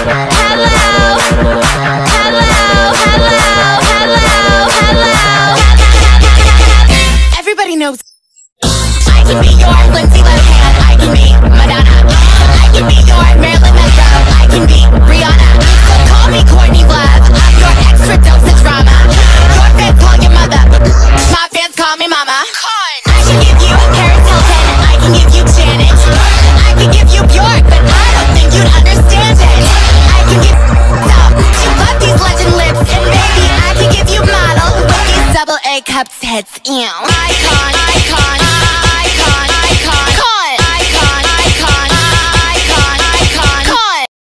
Everybody knows I can be your Lindsay Lohan, I can be Madonna, I can be your Marilyn Monroe, I can be Rihanna. So call me Courtney Love, I'm your extra dose of drama. Your fans call your mother, my fans call me mama. I can give you Paris Hilton, I can give you Janet, I can give you Bjork, but I don't think you'd understand it. I can give you love these legend lips, and baby I can give you model with these double A cup tits. Ew.